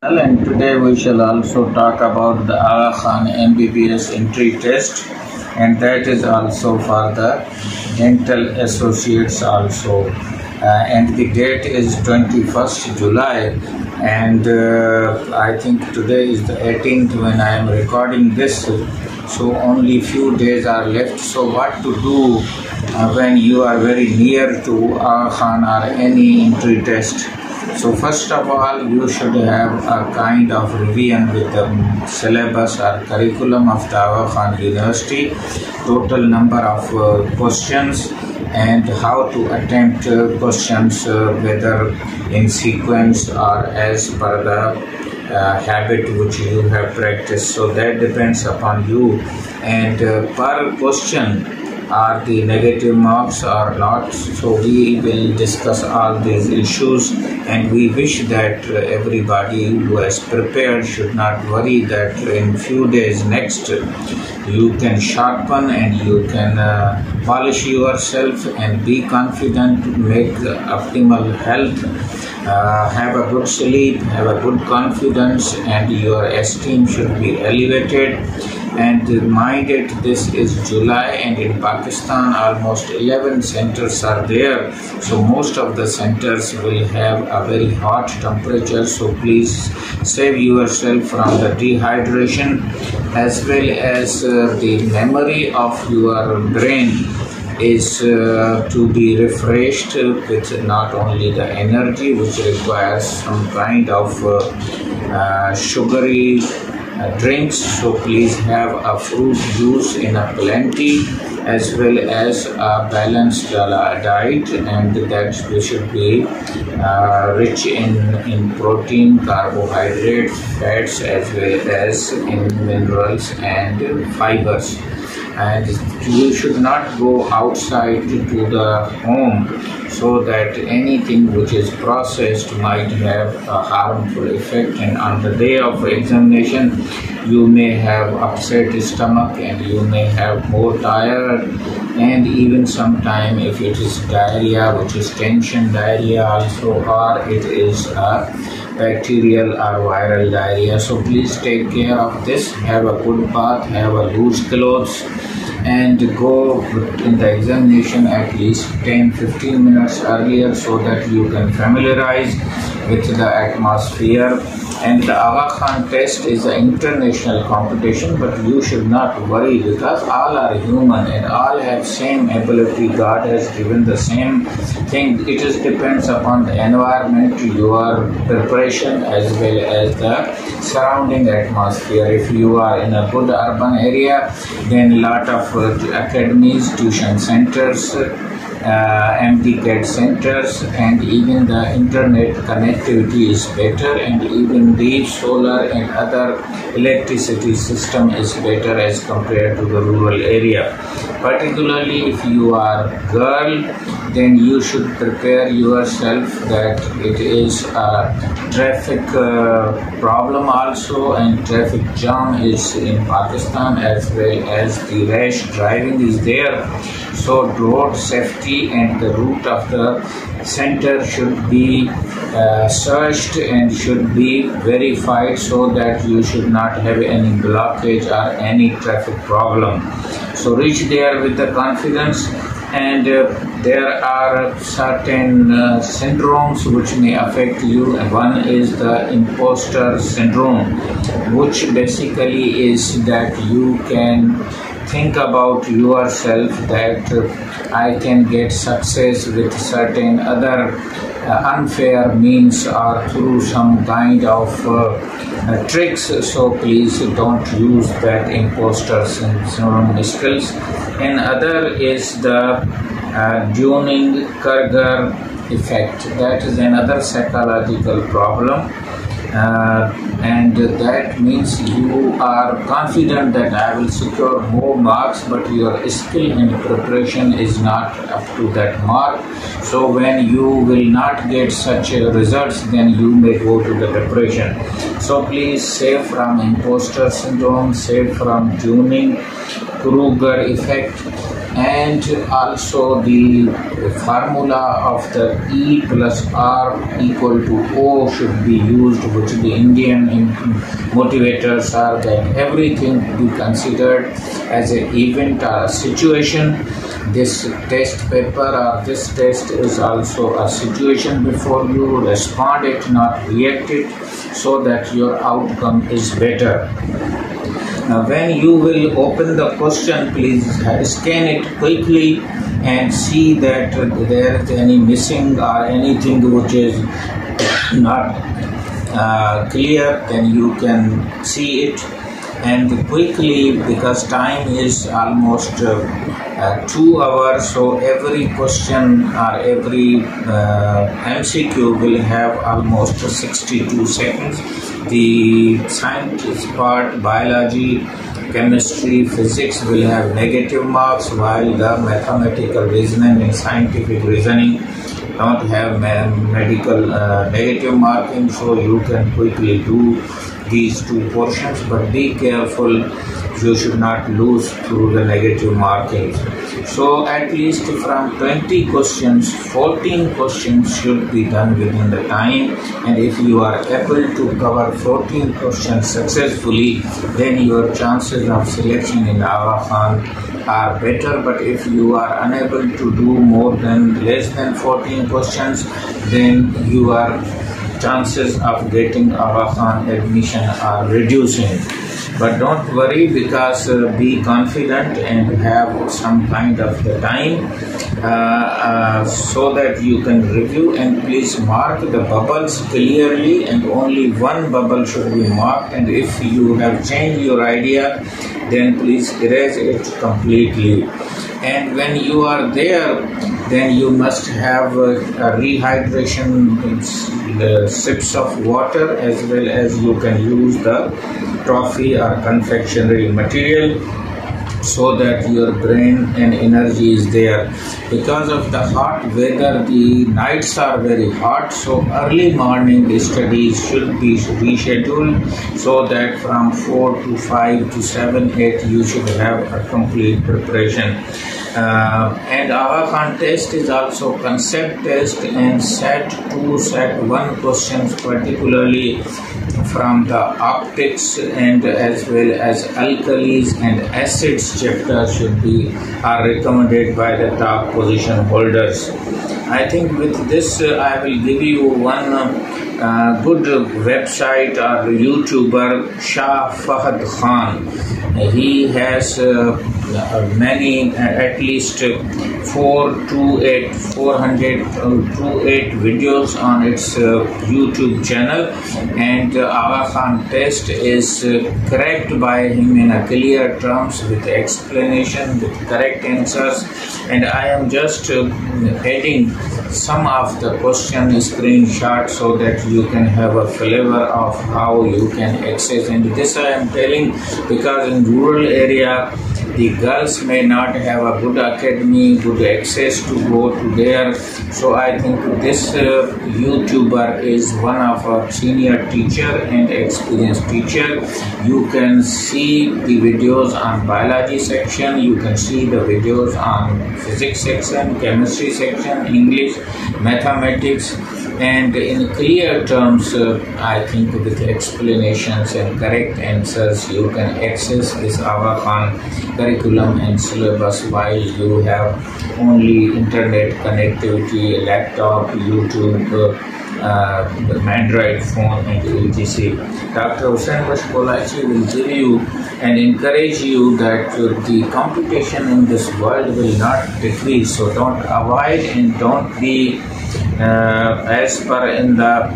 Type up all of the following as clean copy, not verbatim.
And today we shall also talk about the Aga Khan MBBS entry test, and that is also for the dental associates also. And the date is 21st July, and I think today is the 18th when I am recording this. So only few days are left. So what to do when you are very near to Aga Khan or any entry test? So first of all, you should have a kind of revision with the syllabus or curriculum of the Aga Khan University, total number of questions and how to attempt questions whether in sequence or as per the habit which you have practiced. So that depends upon you, and per question are the negative marks or not. So we will discuss all these issues, and we wish that everybody who has prepared should not worry that in few days next you can sharpen and you can polish yourself and be confident, make the optimal health, have a good sleep, have a good confidence, and your esteem should be elevated. And mind it, this is July, and in Pakistan almost 11 centers are there. So most of the centers will have a very hot temperature. So please save yourself from the dehydration, as well as the memory of your brain is to be refreshed with not only the energy which requires some kind of sugary drinks. So please have a fruit juice in a plenty, as well as a balanced diet, and that should be rich in protein, carbohydrates, fats, as well as in minerals and fibers. And you should not go outside to the home, so that anything which is processed might have a harmful effect, and on the day of examination you may have upset stomach and you may have more tired, and even sometime if it is diarrhea, which is tension diarrhea also, or it is a bacterial or viral diarrhea. So please take care of this. Have a good bath, have a loose clothes, and go in the examination at least 10-15 minutes earlier, so that you can familiarize with the atmosphere. And the Aga Khan test is an international competition, but you should not worry, because all are human and all have same ability. God has given the same thing. It just depends upon the environment, your preparation, as well as the surrounding atmosphere. If you are in a good urban area, then lot of academies, tuition centers, MDCAT centers, and even the internet connectivity is better, and even the solar and other electricity system is better as compared to the rural area. Particularly if you are girl, then you should prepare yourself that it is a traffic problem also, and traffic jam is in Pakistan, as well as the rash driving is there. So road safety and the route of the center should be searched and should be verified, so that you should not have any blockage or any traffic problem. So reach there with the confidence. And there are certain syndromes which may affect you. One is the imposter syndrome, which basically is that you can think about yourself that I can get success with certain other unfair means or through some kind of tricks. So please don't use that imposter syndrome skills. And other is the Dunning-Kruger effect. That is another psychological problem. And that means you are confident that I will secure more marks, but your skill and preparation is not up to that mark. So when you will not get such results, then you may go to the depression. So please save from imposter syndrome, save from Dunning-Kruger effect, and also the formula of the E plus R equal to O should be used, which the Indian motivators are that everything be considered as an event or a situation. This test paper or this test is also a situation before you. Respond it, not react it, so that your outcome is better. When you will open the question, please scan it quickly and see that there is any missing or anything which is not clear, then you can see it and quickly, because time is almost 2 hours, so every question or every MCQ will have almost 62 seconds. The science part, biology, chemistry, physics will have negative marks, while the mathematical reasoning and scientific reasoning don't have medical negative marking, so you can quickly do these two portions, but be careful, you should not lose through the negative markings. So at least from 20 questions, 14 questions should be done within the time, and if you are able to cover 14 questions successfully, then your chances of selection in Aga Khan are better. But if you are unable to do less than 14 questions, then your chances of getting Aga Khan admission are reducing. But don't worry, because be confident and have some kind of the time so that you can review, and please mark the bubbles clearly, and only one bubble should be marked, and if you have changed your idea, then please erase it completely. And when you are there, then you must have a rehydration sips of water, as well as you can use the toffee or confectionery material, so that your brain and energy is there. Because of the hot weather, the nights are very hot, so early morning studies should be rescheduled, so that from 4 to 5 to 7, 8 you should have a complete preparation. And Aga Khan test is also concept test, and set 2, set 1 questions, particularly from the optics and as well as alkalis and acids chapter are recommended by the top position holders. I think with this I will give you one good website or YouTuber, Shah Fahad Khan. He has many, at least 428 videos on its YouTube channel, and Aga Khan test is correct by him in a clear terms, with explanation, with correct answers, and I am just adding some of the question screenshot so that you can have a flavor of how you can access. And this I am telling because in rural area the girls may not have a good academy, good access to go to there. So I think this YouTuber is one of our senior teacher and experienced teacher. You can see the videos on biology section, you can see the videos on physics section, chemistry section, English, mathematics, and in clear terms, I think with explanations and correct answers, you can access this Aga Khan curriculum and syllabus while you have only internet connectivity, laptop, YouTube, Android phone, and etc. Dr. Hussain Bashkolachi will give you and encourage you that the competition in this world will not decrease. So don't avoid and don't be as per in the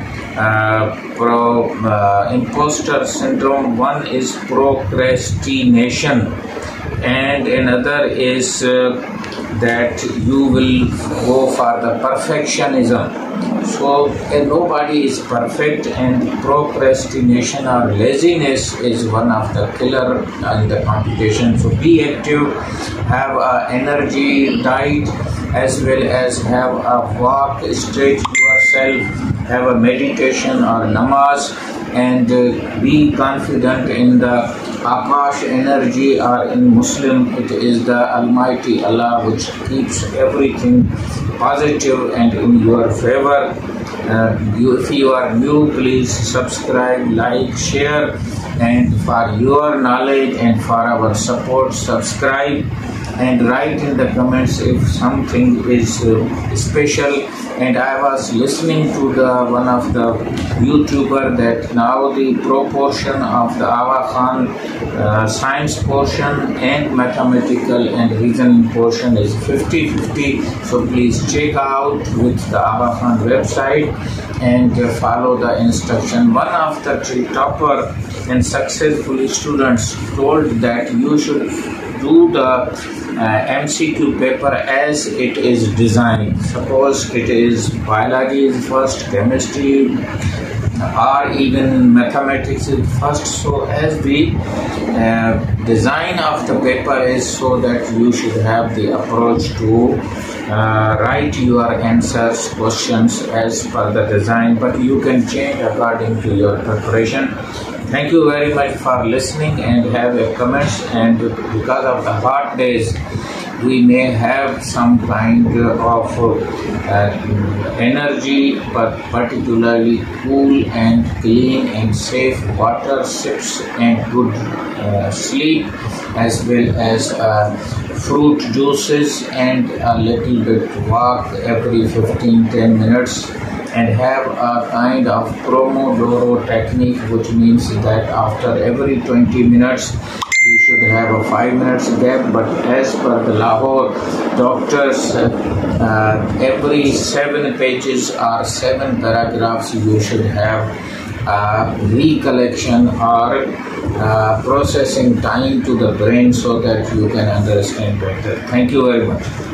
imposter syndrome. One is procrastination, and another is that you will go for the perfectionism. So nobody is perfect, and procrastination or laziness is one of the killer in the competition. So be active, have a energy diet, as well as have a walk, stretch yourself, have a meditation or namaz, and be confident in the Akash energy, or in Muslim it is the Almighty Allah which keeps everything positive and in your favor. If you are new, please subscribe, like, share, and for your knowledge and for our support, subscribe and write in the comments if something is special. And I was listening to one of the YouTuber that now the proportion of the Awa Khan science portion and mathematical and reasoning portion is 50-50. So please check out with the Awa Khan website and follow the instruction. One of the topper and successful students told that you should do the MCQ paper as it is designed. Suppose it is biology is first, chemistry, or even mathematics is first. So as the design of the paper is, so that you should have the approach to write your answers, questions as per the design, but you can change according to your preparation. Thank you very much for listening and have a comments. And because of the hot days, we may have some kind of energy, but particularly cool and clean and safe water, sips and good sleep, as well as fruit juices and a little bit walk every 15-10 minutes. And have a kind of Pomodoro technique, which means that after every 20 minutes you should have a 5 minutes gap. But as per the Lahore doctors, every 7 pages or 7 paragraphs you should have recollection or processing time to the brain, so that you can understand better. Thank you very much.